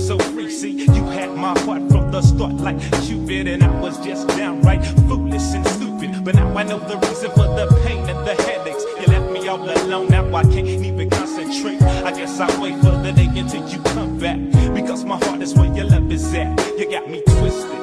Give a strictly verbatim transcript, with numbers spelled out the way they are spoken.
so free. See, you had my heart from the start like Cupid, and I was just downright foolish and stupid. But now I know the reason for the pain and the headaches. You left me all alone, now I can't even concentrate. I guess I'll wait for the day until you come back, because my heart is where your love is at. You got me twisted,